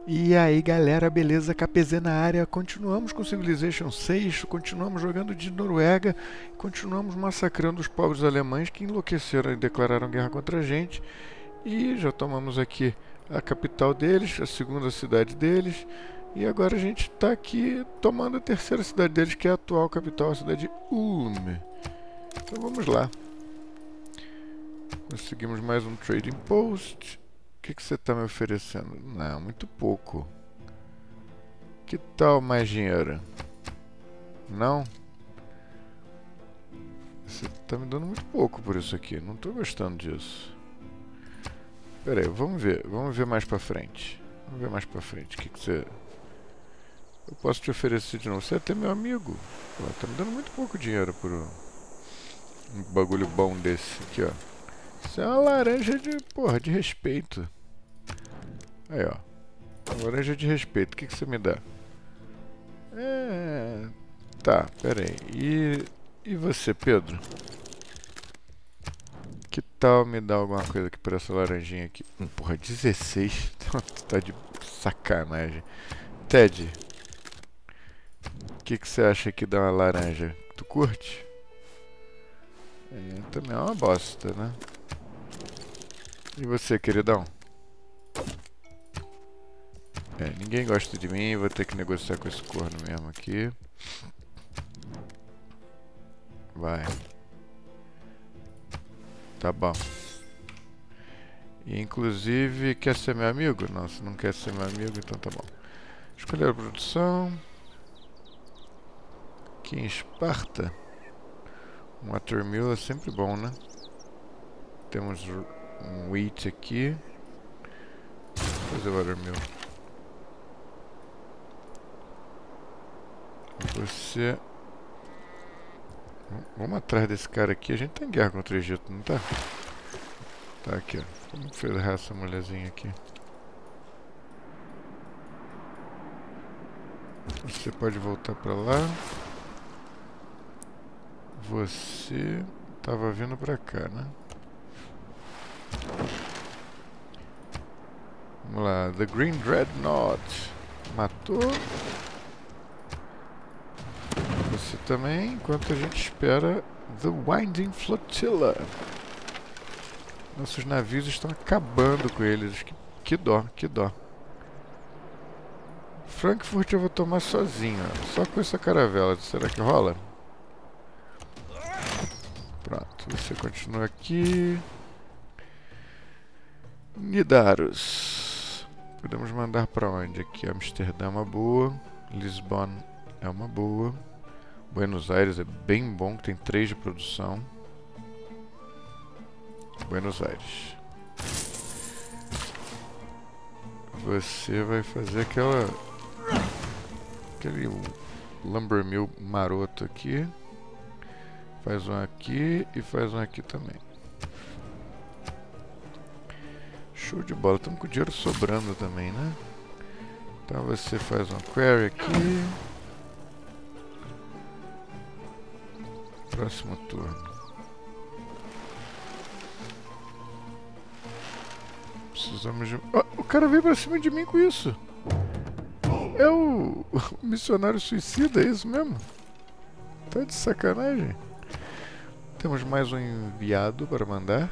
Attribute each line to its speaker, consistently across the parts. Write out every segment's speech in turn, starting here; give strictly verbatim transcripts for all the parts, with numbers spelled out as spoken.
Speaker 1: E aí galera, beleza? K P Z na área, continuamos com Civilization seis, continuamos jogando de Noruega, continuamos massacrando os pobres alemães que enlouqueceram e declararam guerra contra a gente. E já tomamos aqui a capital deles, a segunda cidade deles, e agora a gente está aqui tomando a terceira cidade deles, que é a atual capital, a cidade de Ulm. Então vamos lá. Conseguimos mais um trading post. O que, que você está me oferecendo? Não, muito pouco. Que tal mais dinheiro? Não? Você está me dando muito pouco por isso aqui. Não estou gostando disso. Pera aí, vamos ver. Vamos ver mais pra frente. Vamos ver mais pra frente. O que, que você... Eu posso te oferecer de novo. Você é até meu amigo. Pô, tá me dando muito pouco dinheiro por um bagulho bom desse. Aqui, ó. Isso é uma laranja de... Porra, de respeito. Aí, ó. Uma laranja de respeito. O que, que você me dá? É... Tá, pera aí. E... E você, Pedro? Que tal me dar alguma coisa aqui por essa laranjinha aqui? Hum, porra, dezesseis. Tá de sacanagem. Ted, o que, que você acha que dá uma laranja? Tu curte? É, também é uma bosta, né? E você, queridão? É, ninguém gosta de mim, vou ter que negociar com esse corno mesmo aqui. Vai. Tá bom. E, inclusive, quer ser meu amigo? Não, se não quer ser meu amigo, então tá bom. Escolher a produção. Aqui em Esparta. Um watermill é sempre bom, né? Temos um wheat aqui. Vou fazer watermill. Você... Vamos atrás desse cara aqui. A gente tá em guerra contra o Egito, não tá? Tá aqui, ó. Vamos ferrar essa mulherzinha aqui. Você pode voltar pra lá. Você tava vindo pra cá, né? Vamos lá. The Green Dreadnought. Matou. Você também, enquanto a gente espera The Winding Flotilla. Nossos navios estão acabando com eles. Que, que dó, que dó. Frankfurt eu vou tomar sozinho, ó. Só com essa caravela. Será que rola? Pronto, você continua aqui. Nidaros. Podemos mandar pra onde? Aqui, Amsterdã é uma boa. Lisbon é uma boa. Buenos Aires é bem bom, que tem três de produção. Buenos Aires. Você vai fazer aquela... Aquele lumber mill maroto aqui. Faz um aqui e faz um aqui também. Show de bola. Estamos com o dinheiro sobrando também, né? Então você faz um quarry aqui. Próximo turno. Precisamos de... Oh, o cara veio pra cima de mim com isso. É o... o missionário suicida, é isso mesmo? Tá de sacanagem. Temos mais um enviado para mandar.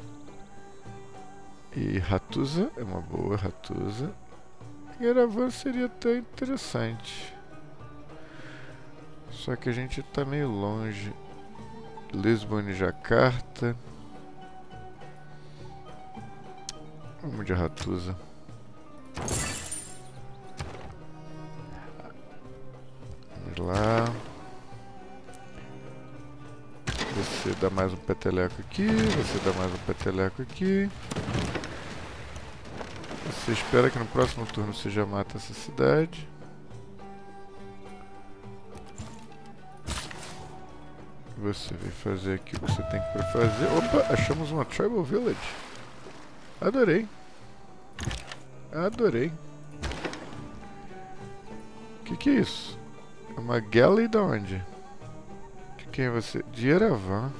Speaker 1: E Hattusa é uma boa, Hattusa. Yerevan seria até interessante. Só que a gente tá meio longe. Lisbon e Jakarta. Vamos de Hattusa. Vamos lá. Você dá mais um peteleco aqui. Você dá mais um peteleco aqui. Você espera que no próximo turno você já mata essa cidade. Você vai fazer aqui o que você tem que fazer. Opa, achamos uma Tribal Village. Adorei. Adorei. O que, que é isso? É uma galley de onde? De quem é você? De Yerevan.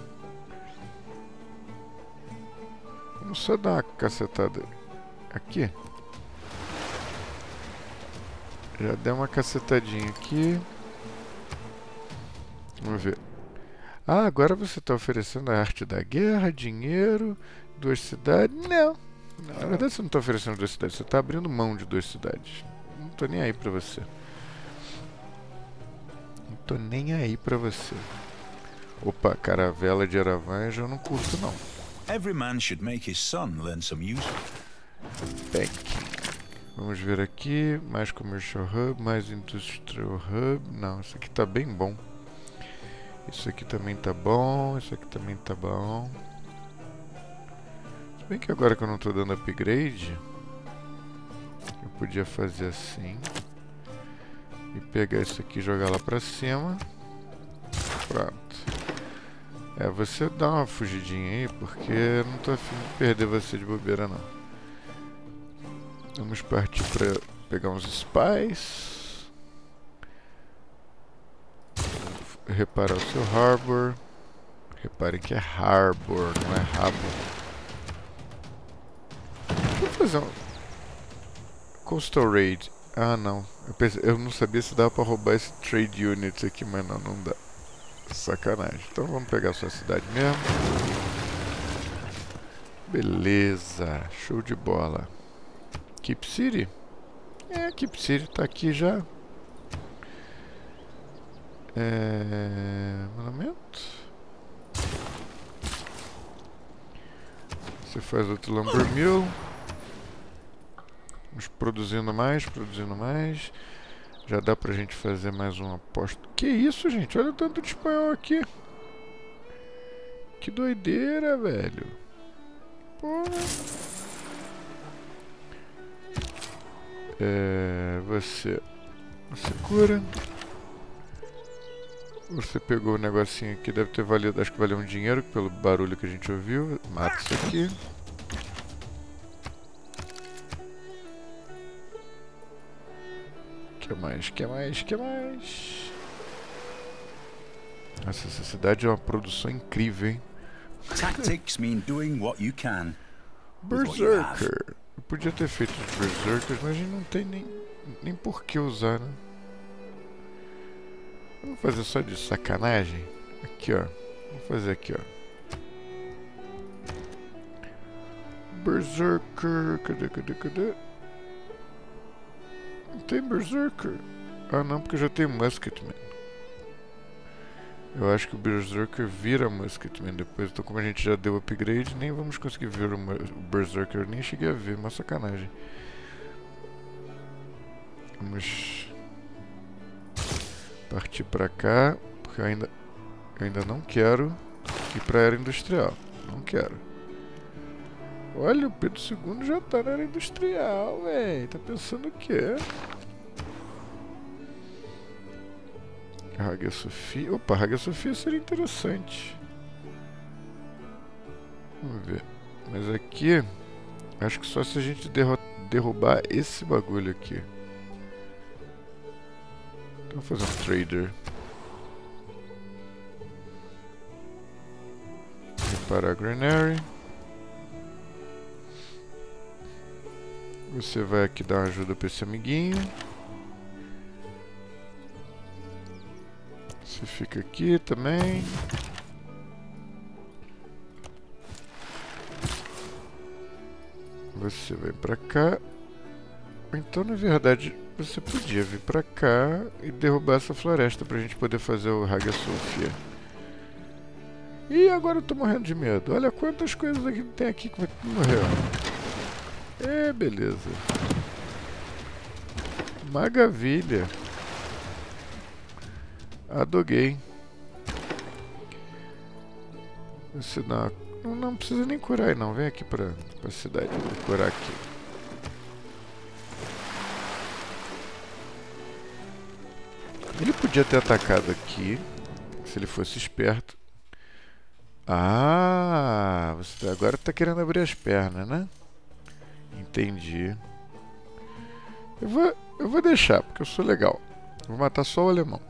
Speaker 1: Vamos só dar uma cacetada aqui. Já deu uma cacetadinha aqui. Vamos ver. Ah, agora você está oferecendo a arte da guerra, dinheiro, duas cidades. Não. Na verdade você não está oferecendo duas cidades, você está abrindo mão de duas cidades. Não tô nem aí pra você. Não tô nem aí pra você. Opa, caravela de Aravanja eu não curto não.
Speaker 2: Every man should make his son learn some use.
Speaker 1: Banking. Vamos ver aqui, mais Commercial Hub, mais Industrial Hub. Não, isso aqui tá bem bom. Isso aqui também tá bom, isso aqui também tá bom. Se bem que agora que eu não tô dando upgrade, eu podia fazer assim. E pegar isso aqui e jogar lá pra cima. Pronto. É, você dá uma fugidinha aí, porque eu não tô afim de perder você de bobeira não. Vamos partir para pegar uns spies. Reparar o seu harbor. Repare que é harbor, não é rabo. Vou fazer um coastal raid. Ah não, eu, pensei, eu não sabia se dava para roubar esse trade unit aqui, mas não, não dá. Sacanagem. Então vamos pegar a sua cidade mesmo. Beleza, show de bola. Keep City? É, Keep City tá aqui já. É... Monumento. Você faz outro Lumber Mill. Vamos produzindo mais, produzindo mais. Já dá pra gente fazer mais um aposto. Que isso, gente? Olha o tanto de espanhol aqui. Que doideira, velho. Porra. É, você, você cura. Você pegou o negocinho aqui, deve ter valido, acho que valeu um dinheiro pelo barulho que a gente ouviu. Mata isso aqui. Que mais? Que mais? Que mais? Nossa, essa cidade é uma produção incrível, hein?
Speaker 2: Tactics mean doing what you can.
Speaker 1: Berserker. Eu podia ter feito os Berserkers, mas a gente não tem nem, nem por que usar, né? Vamos fazer só de sacanagem? Aqui, ó. Vamos fazer aqui, ó. Berserker. Cadê, cadê, cadê? Não tem Berserker. Ah, não, porque eu já tenho Musketman. Eu acho que o Berserker vira Musketman depois. Então, como a gente já deu upgrade, nem vamos conseguir ver o, o Berserker. Eu nem cheguei a ver, uma sacanagem. Vamos partir pra cá, porque eu ainda, eu ainda não quero ir pra era industrial. Não quero. Olha, o Pedro segundo já tá na era industrial, véi. Tá pensando o quê? Hagia Sophia. Opa, Hagia Sophia seria interessante. Vamos ver. Mas aqui, acho que só se a gente derrubar esse bagulho aqui. Então, vou fazer um trader. Reparar a granary. Você vai aqui dar uma ajuda para esse amiguinho. Você fica aqui também. Você vai pra cá. Então, na verdade, você podia vir pra cá e derrubar essa floresta pra gente poder fazer o Hagia Sophia. E agora eu tô morrendo de medo. Olha quantas coisas aqui tem aqui que vai morrer. É, beleza. Maravilha. Adoguei. Você dá uma... não, não precisa nem curar aí não. Vem aqui pra, pra cidade. Vou curar aqui. Ele podia ter atacado aqui. Se ele fosse esperto. Ah, você agora tá querendo abrir as pernas, né? Entendi. Eu vou, eu vou deixar, porque eu sou legal. Vou matar só o alemão.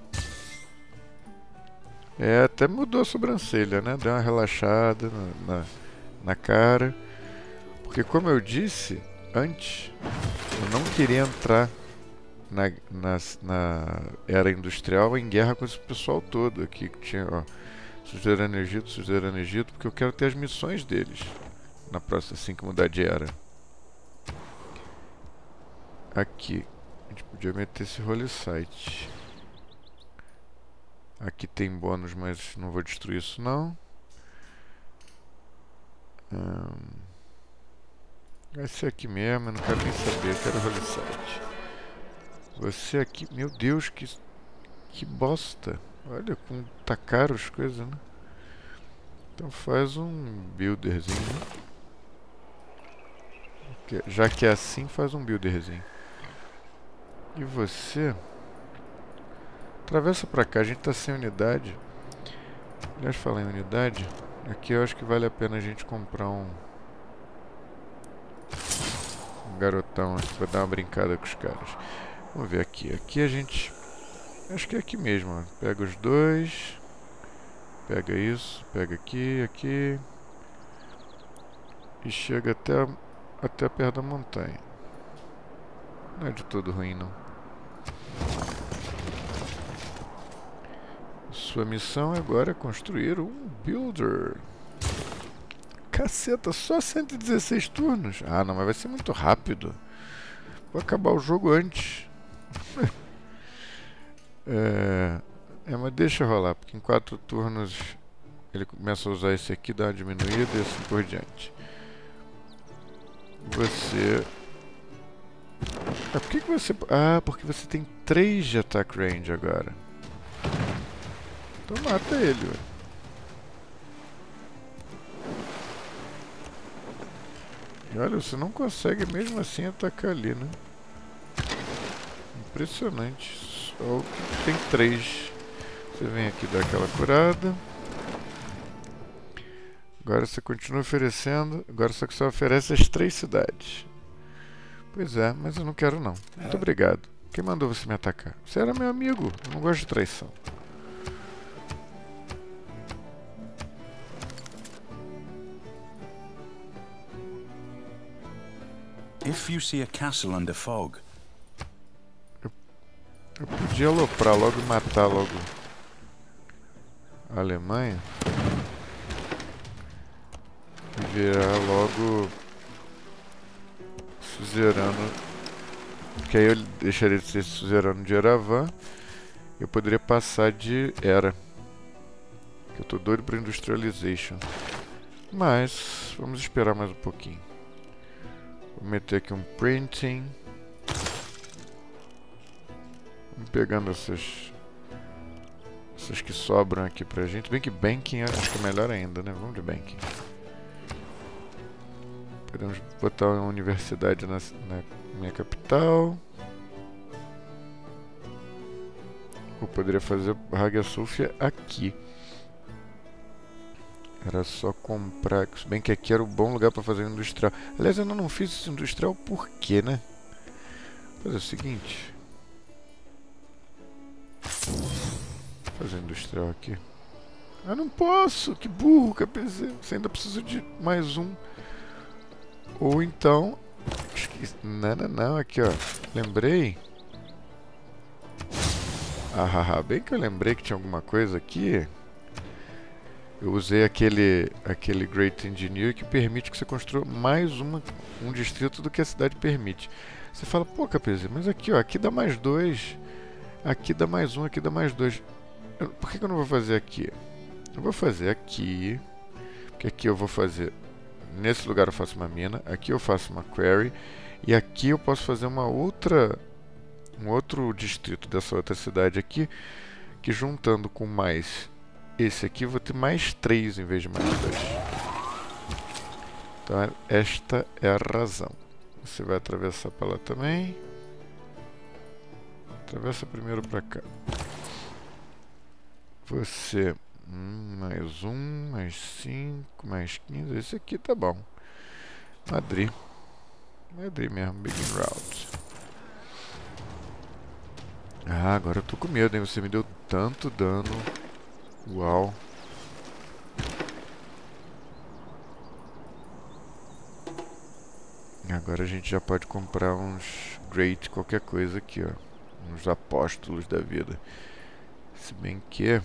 Speaker 1: É, até mudou a sobrancelha, né? Deu uma relaxada na, na, na cara. Porque como eu disse antes, eu não queria entrar na, na, na era industrial em guerra com esse pessoal todo aqui que tinha, ó, suzerano Egito, suzerano Egito, porque eu quero ter as missões deles na próxima, assim que mudar de era. Aqui, a gente podia meter esse Holy Site. Aqui tem bônus, mas não vou destruir isso não. Hum, vai ser aqui mesmo, eu não quero nem saber, eu quero Holy Site. Você aqui, meu Deus, que, que bosta. Olha como tá caro as coisas, né? Então faz um builderzinho, né? Já que é assim, faz um builderzinho. E você... atravessa pra cá, a gente tá sem unidade. Aliás, falar em unidade, aqui eu acho que vale a pena a gente comprar um... um garotão aqui pra dar uma brincada com os caras. Vamos ver aqui. Aqui a gente... acho que é aqui mesmo, ó. Pega os dois. Pega isso, pega aqui, aqui. E chega até, até perto da montanha. Não é de todo ruim, não. Sua missão agora é construir um builder. Caceta, só cento e dezesseis turnos? Ah, não, mas vai ser muito rápido. Vou acabar o jogo antes. é, é, mas deixa rolar, porque em quatro turnos ele começa a usar esse aqui, dá uma diminuída e assim por diante. Você... ah, por que que você... ah, porque você tem três de attack range agora. Então mata ele, ué. E olha, você não consegue mesmo assim atacar ali, né? Impressionante. Só que tem três. Você vem aqui dar aquela curada. Agora você continua oferecendo. Agora só que você oferece as três cidades. Pois é, mas eu não quero não. Muito obrigado. Quem mandou você me atacar? Você era meu amigo. Eu não gosto de traição.
Speaker 2: If you see a castle under fog,
Speaker 1: eu, eu podia aloprar logo e matar logo a Alemanha e virar logo suzerano, porque aí eu deixaria de ser suzerano de Yerevan e eu poderia passar de era, que eu tô doido para industrialization, mas vamos esperar mais um pouquinho. Vou meter aqui um printing. Vamos pegando essas essas que sobram aqui pra gente. Bem que banking acho que é melhor ainda, né? Vamos de banking. Podemos botar uma universidade na, na minha capital. Eu poderia fazer Hagia Sophia aqui. Era só comprar, se bem que aqui era o bom lugar para fazer industrial. Aliás, eu ainda não fiz esse industrial por quê, né? Vou fazer o seguinte. Vou fazer industrial aqui. Ah, não posso! Que burro, K P Z. Você ainda precisa de mais um. Ou então... não, não, não. Aqui, ó. Lembrei. Ah, bem que eu lembrei que tinha alguma coisa aqui. Eu usei aquele, aquele Great Engineer que permite que você construa mais uma, um distrito do que a cidade permite. Você fala, pô, K P Z, mas aqui, ó, aqui dá mais dois, aqui dá mais um, aqui dá mais dois. Eu, por que que eu não vou fazer aqui? Eu vou fazer aqui, porque aqui eu vou fazer, nesse lugar eu faço uma mina, aqui eu faço uma quarry, e aqui eu posso fazer uma outra, um outro distrito dessa outra cidade aqui, que juntando com mais... esse aqui eu vou ter mais três em vez de mais dois. Então esta é a razão. Você vai atravessar para lá também. Atravessa primeiro para cá. Você... Hum, mais um, mais cinco, mais quinze. Esse aqui tá bom. Madrid. Madrid mesmo, Begin Route. Ah, agora eu tô com medo, hein? Você me deu tanto dano. Uau. Agora a gente já pode comprar uns Great qualquer coisa aqui, ó. uns apóstolos da vida. Se bem que...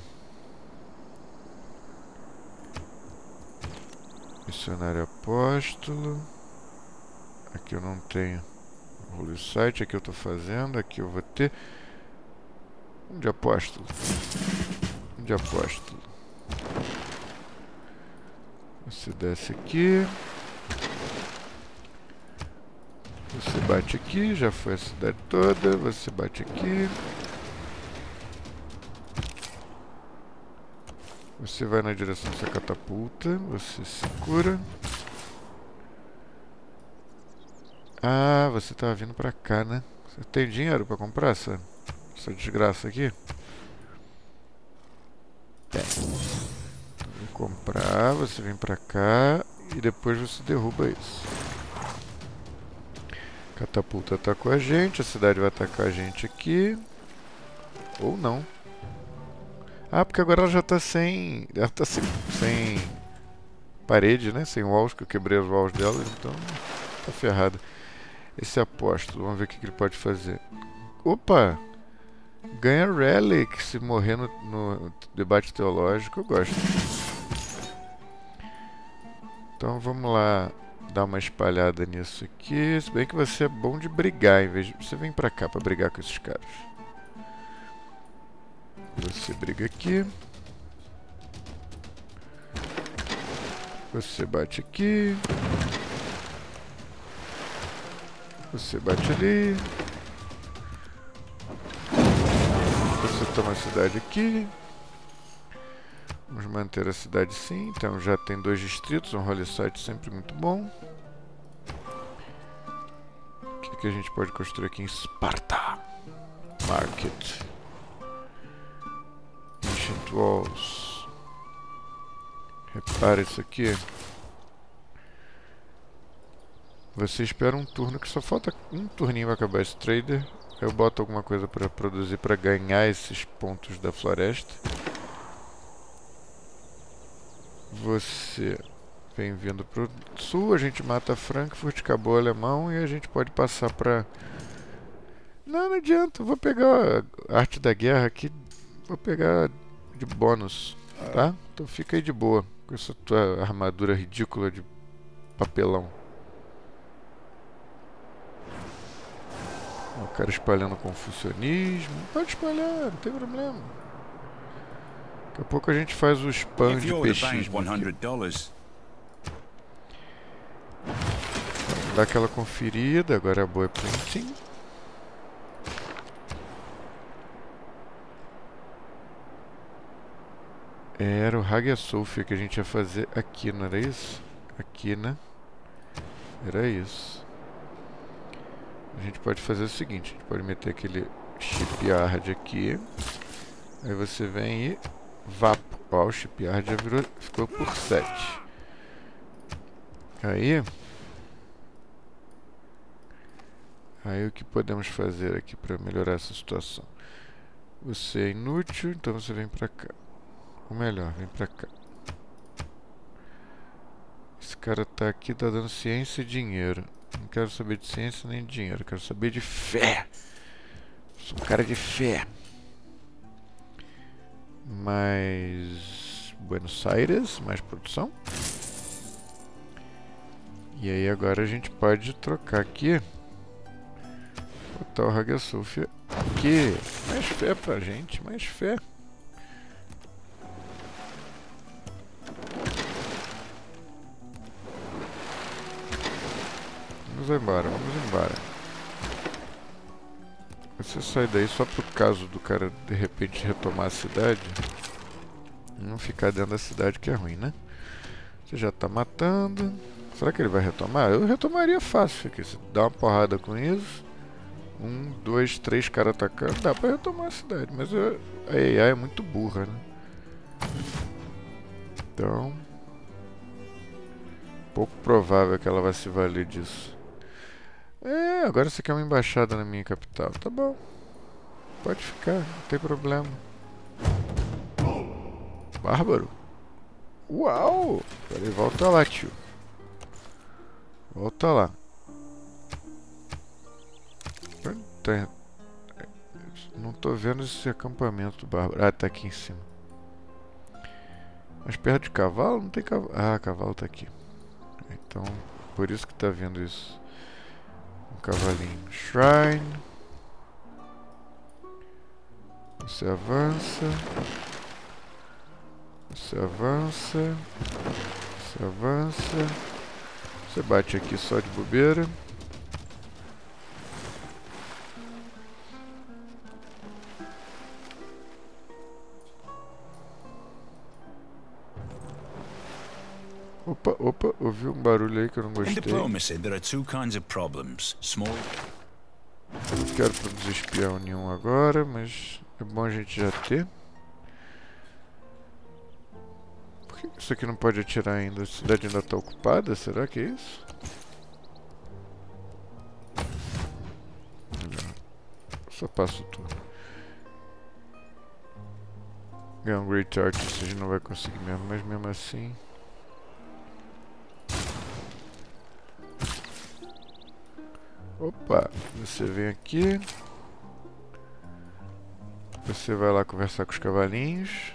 Speaker 1: Missionário apóstolo. Aqui eu não tenho. Holy Site, aqui eu tô fazendo. Aqui eu vou ter... Um de apóstolo. Um de apóstolo. Você desce aqui. Você bate aqui, já foi a cidade toda. Você bate aqui. Você vai na direção dessa catapulta. Você se cura. Ah, você tava vindo pra cá, né? Você tem dinheiro pra comprar essa, essa desgraça aqui? Tem. Vou comprar, você vem pra cá e depois você derruba isso. Catapulta atacou a gente, a cidade vai atacar a gente aqui. Ou não. Ah, porque agora ela já tá sem... Ela tá sem, sem parede, né? Sem walls, que eu quebrei as walls dela, então tá ferrado. Esse apóstolo, vamos ver o que, que ele pode fazer. Opa! Ganha relic se morrer no, no debate teológico, eu gosto. Então vamos lá dar uma espalhada nisso aqui. Se bem que você é bom de brigar, em vez de... Você vem pra cá pra brigar com esses caras. Você briga aqui. Você bate aqui. Você bate ali. Você toma a cidade aqui. Vamos manter a cidade sim. Então já tem dois distritos. Um holy site sempre muito bom. O que, que a gente pode construir aqui em Esparta? Market. Ancient Walls. Repara isso aqui. Você espera um turno, que só falta um turninho para acabar esse trader. Eu boto alguma coisa para produzir para ganhar esses pontos da floresta. Você vem vindo pro sul, a gente mata Frankfurt, acabou o alemão e a gente pode passar para... Não, não adianta, eu vou pegar a arte da guerra aqui, vou pegar de bônus, tá? Então fica aí de boa com essa tua armadura ridícula de papelão. O cara espalhando confucionismo. Pode espalhar, não tem problema. Daqui a pouco a gente faz o spam de peixismo aqui. Dá aquela conferida, agora é a boa printing. Era o Hagia Sophia que a gente ia fazer aqui, não era isso? Aqui, né? Era isso. A gente pode fazer o seguinte, a gente pode meter aquele shipyard aqui. Aí você vem e vapo. Ó, o shipyard já virou, ficou por sete. Aí... Aí o que podemos fazer aqui para melhorar essa situação? Você é inútil, então você vem pra cá. Ou melhor, vem pra cá. Esse cara tá aqui, tá dando ciência e dinheiro. Não quero saber de ciência nem de dinheiro, quero saber de fé. Sou um cara de fé. Mais Buenos Aires, mais produção. E aí agora a gente pode trocar aqui. Botar o Hagia Sophia aqui. Mais fé pra gente, mais fé. Vamos embora, vamos embora. Você sai daí só por caso do cara de repente retomar a cidade. E não ficar dentro da cidade, que é ruim, né? Você já tá matando. Será que ele vai retomar? Eu retomaria fácil aqui. Se dá uma porrada com isso. Um, dois, três caras atacando. Dá pra retomar a cidade. Mas eu, a A I é muito burra, né? Então... pouco provável que ela vai se valer disso. É, agora você quer uma embaixada na minha capital. Tá bom. Pode ficar, não tem problema. Bárbaro. Uau! Peraí, volta lá, tio. Volta lá. Tá. Não tô vendo esse acampamento bárbaro. Ah, tá aqui em cima. Mas perto de cavalo? Não tem cavalo. Ah, cavalo tá aqui. Então, por isso que tá vendo isso. Um cavalinho. Shrine. Você avança. Você avança. Você avança. Você bate aqui só de bobeira. Opa, opa, ouvi um barulho aí que eu não
Speaker 2: In
Speaker 1: gostei.
Speaker 2: diplomacy, there are two kinds of problems. Small.
Speaker 1: Não quero produzir espião nenhum agora, mas é bom a gente já ter. Por que isso aqui não pode atirar ainda? A cidade ainda está ocupada? Será que é isso? Não. Só passo o turno. Ganhar um Great Artist a gente não vai conseguir mesmo, mas mesmo assim... Opa, você vem aqui. Você vai lá conversar com os cavalinhos.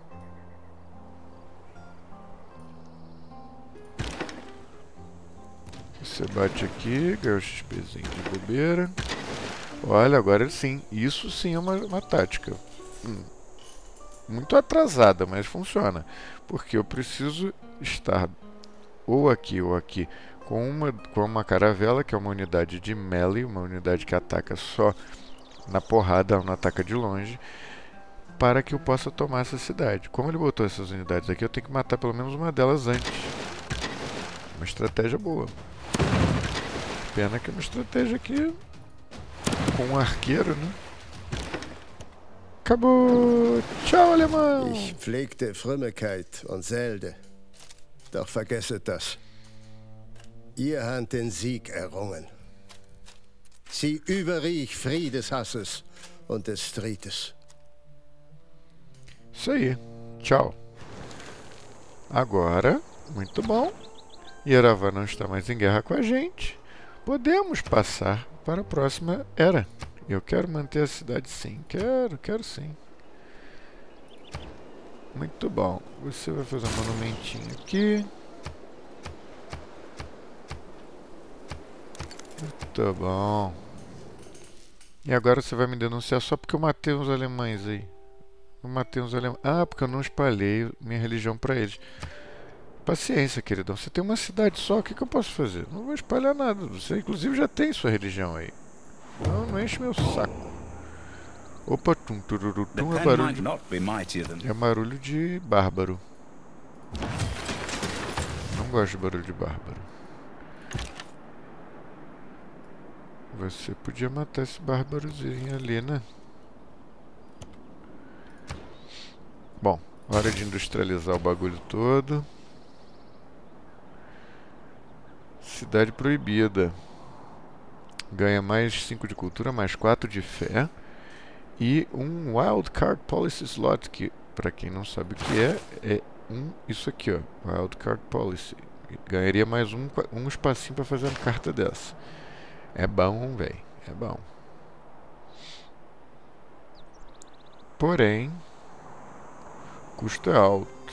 Speaker 1: Você bate aqui, ganha o XPzinho de bobeira. Olha, agora sim, isso sim é uma, uma tática. Hum, muito atrasada, mas funciona. Porque eu preciso estar ou aqui ou aqui com uma, com uma caravela, que é uma unidade de melee, uma unidade que ataca só na porrada, ela não ataca de longe, para que eu possa tomar essa cidade. Como ele botou essas unidades aqui, eu tenho que matar pelo menos uma delas antes. Uma estratégia boa. Pena que é uma estratégia aqui com um arqueiro, né? Acabou! Tchau, alemão!
Speaker 3: Ich pflegte Frömmigkeit und Selde. Doch vergesset das. Ihr habt den Sieg errungen. Sie überriech Friedeshasses und des Streites.
Speaker 1: Isso aí. Tchau. Agora, muito bom. Yerevan não está mais em guerra com a gente. Podemos passar para a próxima era. Eu quero manter a cidade sim. Quero, quero sim. Muito bom. Você vai fazer um monumentinho aqui. Muito bom. E agora você vai me denunciar só porque eu matei uns alemães aí. Eu matei uns alemães. Ah, porque eu não espalhei minha religião para eles. Paciência, queridão. Você tem uma cidade só, o que, que eu posso fazer? Não vou espalhar nada. Você, inclusive, já tem sua religião aí. Não, não enche meu saco. Opa, tum, tururu, tum, é barulho de... É barulho de bárbaro. Não gosto de barulho de bárbaro. Você podia matar esse bárbarozinho ali, né? Bom, hora de industrializar o bagulho todo. Cidade proibida. Ganha mais cinco de cultura, mais quatro de fé. E um Wildcard Policy Slot, que, pra quem não sabe o que é, é um, isso aqui, ó. Wildcard Policy. Ganharia mais um, um espacinho pra fazer uma carta dessa. É bom, velho. É bom. Porém, custo é alto.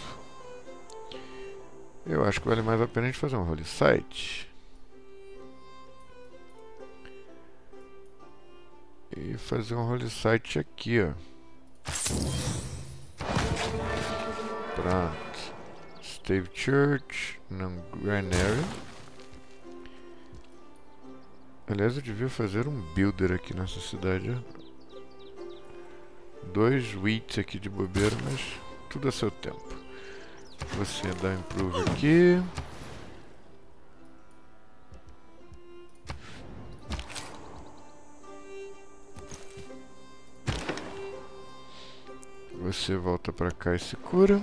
Speaker 1: Eu acho que vale mais a pena a gente fazer um Holy Site. E fazer um Holy Site aqui, ó. Pronto. Stave Church, não Granary. Aliás, eu devia fazer um builder aqui nessa cidade, ó. Dois wheats aqui de bobeira, mas tudo a seu tempo. Você dá improve aqui. Você volta pra cá e se cura.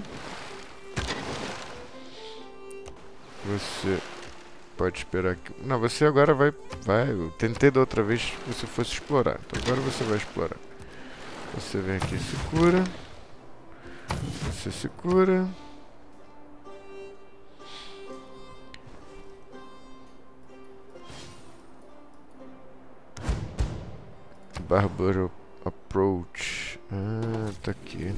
Speaker 1: Você pode esperar que... Não, você agora vai... vai. Eu tentei da outra vez que você fosse explorar. Então agora você vai explorar. Você vem aqui e se cura. Você se cura. Bárbaro approach. Ah, tá aqui.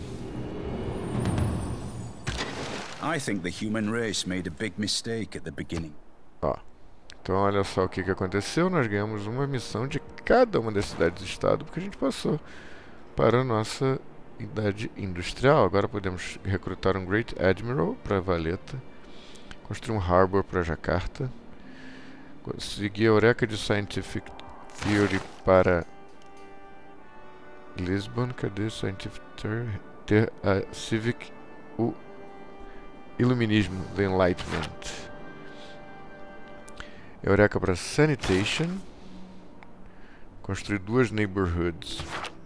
Speaker 2: I think the human race made a big mistake at the beginning.
Speaker 1: Ó. Então olha só o que, que aconteceu. Nós ganhamos uma missão de cada uma das cidades-estado, porque a gente passou para a nossa idade industrial. Agora podemos recrutar um Great Admiral para Valeta, construir um Harbor para Jakarta, conseguir a Eureka de Scientific Theory para Lisbon. Cadê Scientific Theory? Ter a Civic, o Iluminismo, The Enlightenment. Eureka para Sanitation. Construir duas Neighborhoods.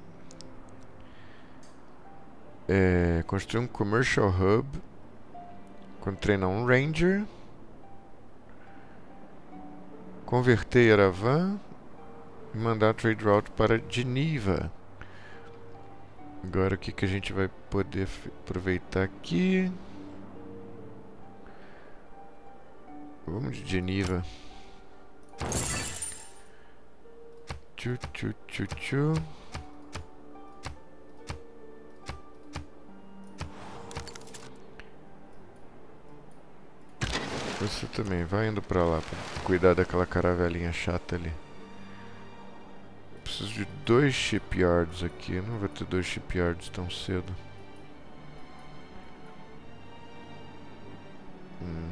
Speaker 1: É, construir um Commercial Hub. Treinar um Ranger. Converter Yerevan. E mandar Trade Route para Geneva. Agora o que, que a gente vai poder aproveitar aqui? Vamos de Geneva. Tchu, tchu, tchu, tchu. Você também vai indo pra lá pra cuidar daquela caravelinha chata ali. Preciso de dois shipyards aqui. Eu não vou ter dois shipyards tão cedo. Hum.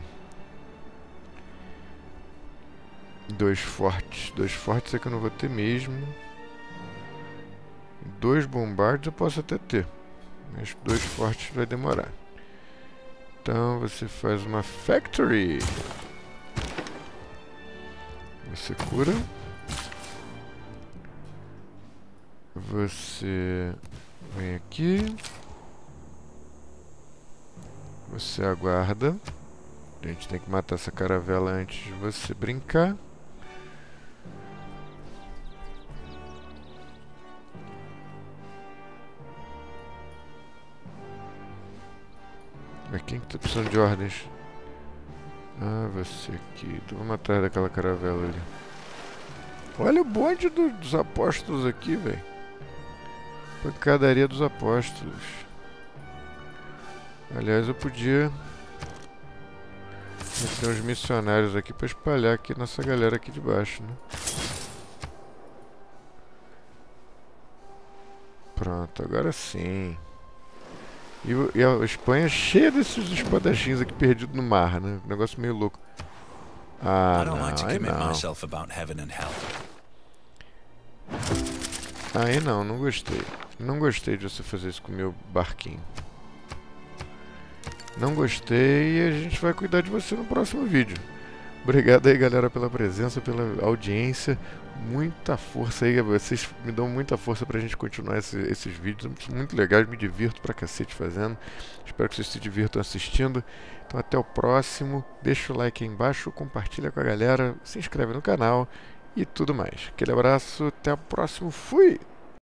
Speaker 1: Dois fortes. Dois fortes é que eu não vou ter mesmo. Dois bombardos eu posso até ter. Mas dois fortes vai demorar. Então você faz uma factory. Você cura. Você vem aqui. Você aguarda. A gente tem que matar essa caravela antes de você brincar. Mas quem que tá precisando de ordens? Ah, você aqui. Então vamos atrás daquela caravela ali. Olha o bonde do, dos apóstolos aqui, velho. Pancadaria dos apóstolos. Aliás, eu podia meter uns missionários aqui pra espalhar aqui nossa galera aqui de baixo, né? Pronto, agora sim. E, e a Espanha é cheia desses espadachins aqui perdidos no mar, né? Um negócio meio louco. Ah, não, aí não. Aí não, não gostei. Não gostei de você fazer isso com o meu barquinho. Não gostei e a gente vai cuidar de você no próximo vídeo. Obrigado aí, galera, pela presença, pela audiência. Muita força aí, vocês me dão muita força pra gente continuar esse, esses vídeos. Muito legais, me divirto pra cacete fazendo. Espero que vocês se divirtam assistindo. Então até o próximo. Deixa o like aí embaixo, compartilha com a galera, se inscreve no canal e tudo mais. Aquele abraço, até o próximo. Fui!